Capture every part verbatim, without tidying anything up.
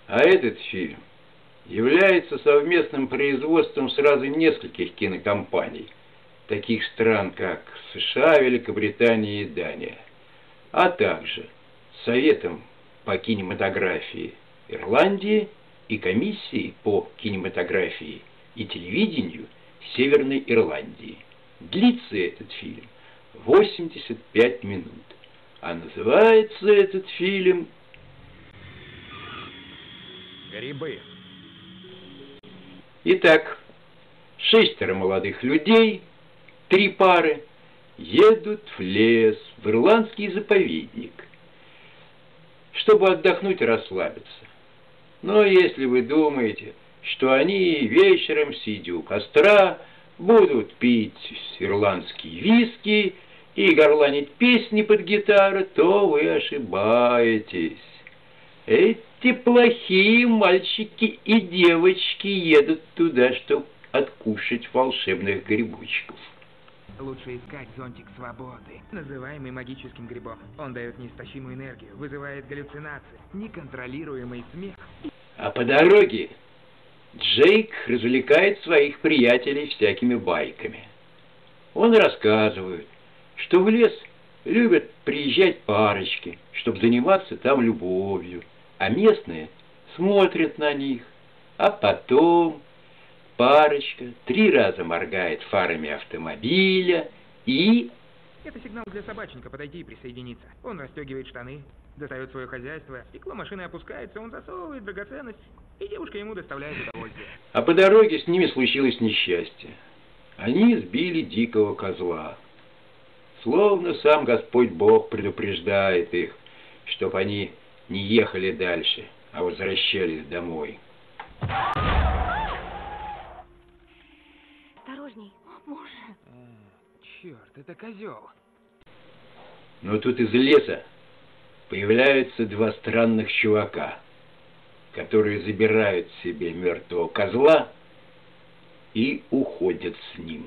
А этот фильм является совместным производством сразу нескольких кинокомпаний, таких стран, как США, Великобритания и Дания, а также Советом по кинематографии Ирландии и Комиссией по кинематографии и телевидению Северной Ирландии. Длится этот фильм восемьдесят пять минут, а называется этот фильм «Грибы». Итак, шестеро молодых людей, три пары, едут в лес, в ирландский заповедник, чтобы отдохнуть и расслабиться. Но если вы думаете, что они вечером, сидя у костра, будут пить ирландские виски и горланить песни под гитару, то вы ошибаетесь. Эти плохие мальчики и девочки едут туда, чтобы откушать волшебных грибочков. Лучше искать зонтик свободы, называемый магическим грибом. Он дает неистощимую энергию, вызывает галлюцинации, неконтролируемый смех. А по дороге Джейк развлекает своих приятелей всякими байками. Он рассказывает, что в лес любят приезжать парочки, чтобы заниматься там любовью, а местные смотрят на них, а потом парочка три раза моргает фарами автомобиля и... Это сигнал для собачника подойти и присоединиться. Он расстегивает штаны, достает свое хозяйство, стекло машины опускается, он засовывает драгоценность, и девушка ему доставляет удовольствие. А по дороге с ними случилось несчастье. Они сбили дикого козла. Словно сам Господь Бог предупреждает их, чтоб они не ехали дальше, а возвращались домой. Осторожней, боже. А, черт, это козел. Но тут из леса появляются два странных чувака, которые забирают себе мертвого козла и уходят с ним.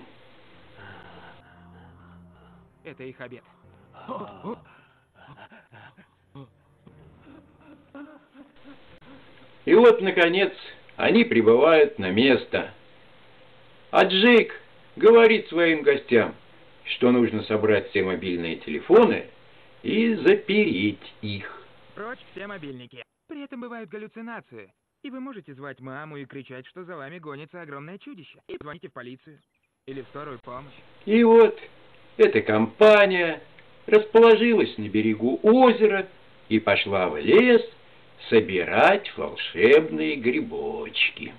Это их обед. И вот, наконец, они прибывают на место. А Джейк говорит своим гостям, что нужно собрать все мобильные телефоны и запереть их. Прочь все мобильники. При этом бывают галлюцинации. И вы можете звать маму и кричать, что за вами гонится огромное чудище. И звоните в полицию. Или в скорую помощь. И вот эта компания расположилась на берегу озера и пошла в лес собирать волшебные грибочки.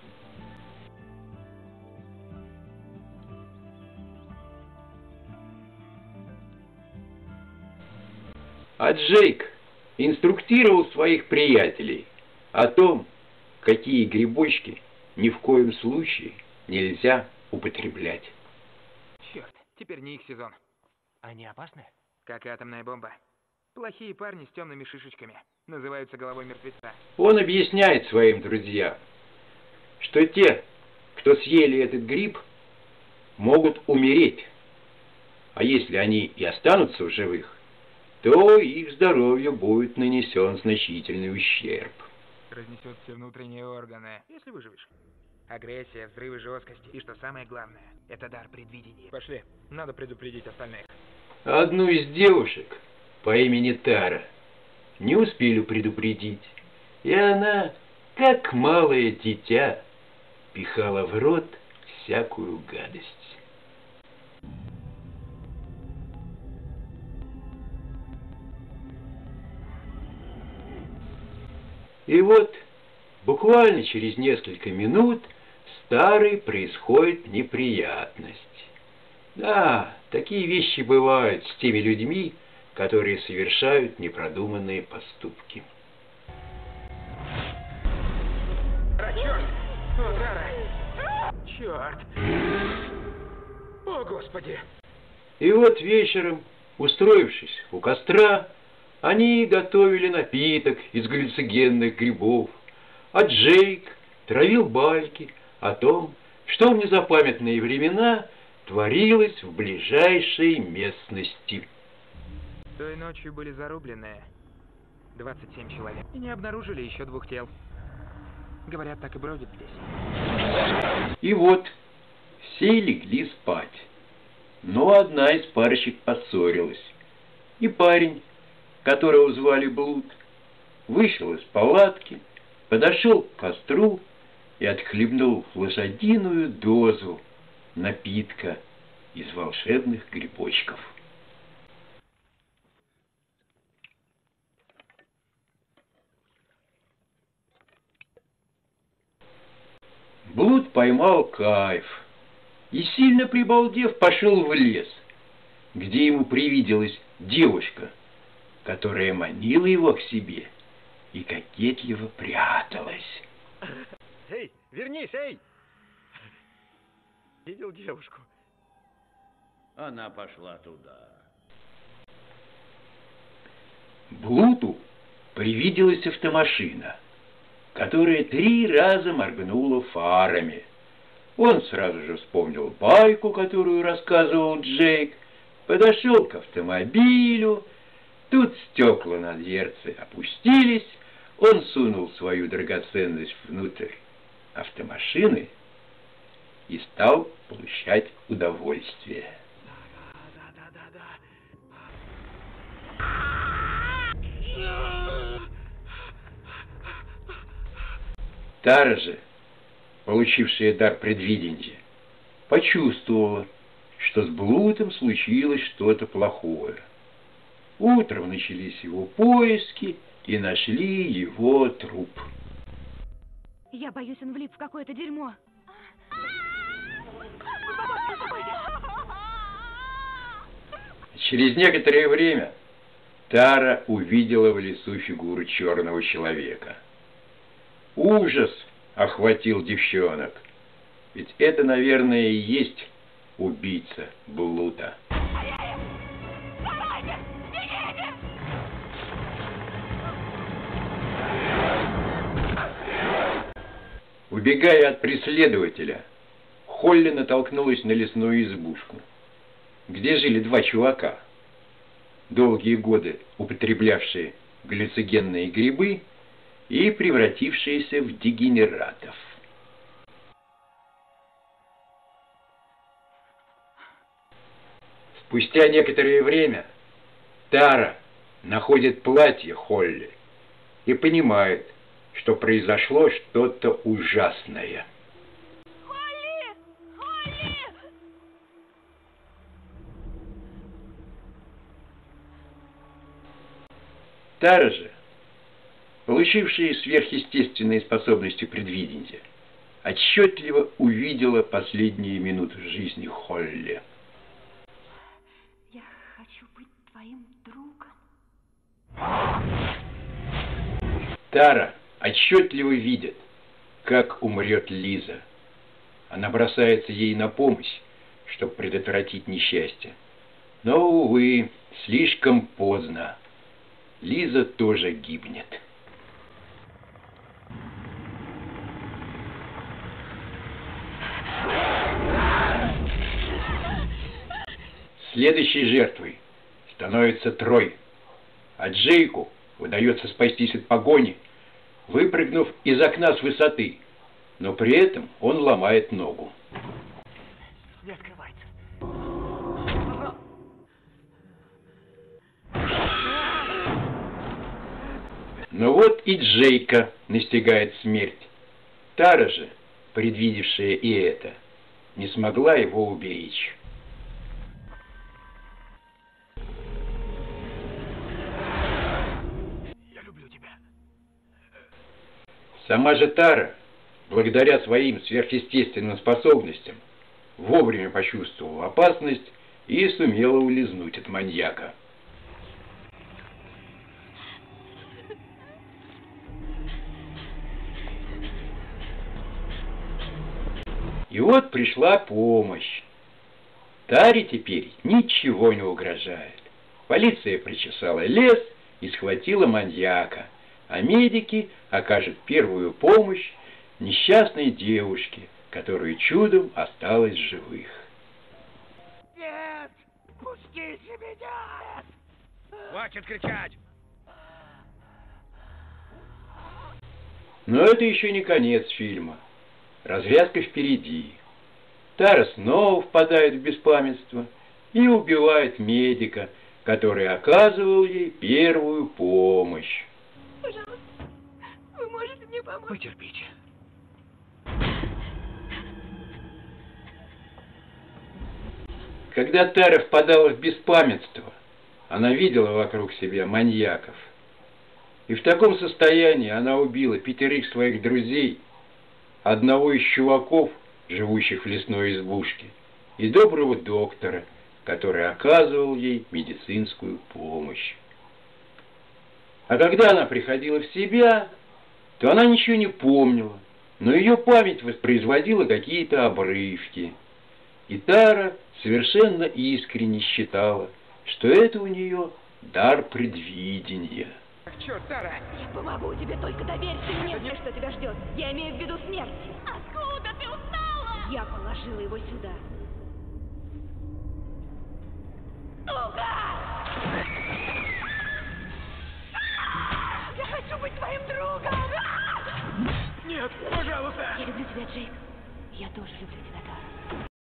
А Джейк инструктировал своих приятелей о том, какие грибочки ни в коем случае нельзя употреблять. Черт, теперь не их сезон. Они опасны? Как атомная бомба. Плохие парни с темными шишечками. Называются головой мертвеца. Он объясняет своим друзьям, что те, кто съели этот гриб, могут умереть. А если они и останутся в живых, то их здоровью будет нанесен значительный ущерб. Разнесет все внутренние органы, если выживешь. Агрессия, взрывы жесткости. И что самое главное, это дар предвидения. Пошли, надо предупредить остальных. Одну из девушек по имени Тара не успели предупредить, и она, как малое дитя, пихала в рот всякую гадость. И вот, буквально через несколько минут, с Тарой происходит неприятность. Да, такие вещи бывают с теми людьми, которые совершают непродуманные поступки. А, черт! О, Тара! Черт! О, Господи! И вот вечером, устроившись у костра, они готовили напиток из галлюциногенных грибов, а Джейк травил байки о том, что в незапамятные времена творилось в ближайшей местности. Той ночью были зарублены двадцать семь человек и не обнаружили еще двух тел. Говорят, так и бродит здесь. И вот все легли спать. Но одна из парочек поссорилась. И парень, которого звали Блуд, вышел из палатки, подошел к костру и отхлебнул лошадиную дозу напитка из волшебных грибочков. Блуд поймал кайф и, сильно прибалдев, пошел в лес, где ему привиделась девушка, которая манила его к себе и кокетливо пряталась. Эй, вернись, эй! Видел девушку? Она пошла туда. Блуду привиделась автомашина, которая три раза моргнула фарами. Он сразу же вспомнил байку, которую рассказывал Джейк, подошел к автомобилю. Тут стекла на дверце опустились, он сунул свою драгоценность внутрь автомашины и стал получать удовольствие. Тара же, получившая дар предвидения, почувствовала, что с Блудом случилось что-то плохое. Утром начались его поиски и нашли его труп. Я боюсь, он влип в какое-то дерьмо. Через некоторое время Тара увидела в лесу фигуру черного человека. Ужас охватил девчонок, ведь это, наверное, и есть убийца Блуда. Убегая от преследователя, Холли натолкнулась на лесную избушку, где жили два чувака, долгие годы употреблявшие галлюциногенные грибы и превратившиеся в дегенератов. Спустя некоторое время Тара находит платье Холли и понимает, что произошло что-то ужасное. Холли! Холли! Тара же, получившая сверхъестественные способности предвидения, отчетливо увидела последние минуты жизни Холли. Я хочу быть твоим другом. Тара отчетливо видит, как умрет Лиза. Она бросается ей на помощь, чтобы предотвратить несчастье. Но, увы, слишком поздно. Лиза тоже гибнет. Следующей жертвой становится Трой, а Джейку удается спастись от погони, выпрыгнув из окна с высоты, но при этом он ломает ногу. Не открывается. Но вот и Джейка настигает смерть. Тара же, предвидевшая и это, не смогла его уберечь. Я люблю тебя. Сама же Тара, благодаря своим сверхъестественным способностям, вовремя почувствовала опасность и сумела улизнуть от маньяка. И вот пришла помощь. Таре теперь ничего не угрожает. Полиция причесала лес и схватила маньяка, а медики окажут первую помощь несчастной девушке, которая чудом осталась в живых. Нет! Пустите меня! Хватит кричать! Но это еще не конец фильма. Развязка впереди. Тара снова впадает в беспамятство и убивает медика, который оказывал ей первую помощь. Пожалуйста, вы можете мне помочь? Потерпите. Когда Тара впадала в беспамятство, она видела вокруг себя маньяков. И в таком состоянии она убила пятерых своих друзей, одного из чуваков, живущих в лесной избушке, и доброго доктора, который оказывал ей медицинскую помощь. А когда она приходила в себя, то она ничего не помнила, но ее память воспроизводила какие-то обрывки. И Тара совершенно искренне считала, что это у нее дар предвидения. Черт, Тара! Я помогу тебе, только доверься мне. Что тебя ждет? Я имею в виду смерть. Откуда ты узнала? Я положила его сюда. Туга! Я хочу быть твоим другом! Нет, пожалуйста! Я люблю тебя, Джейк. Я тоже люблю тебя, Тара.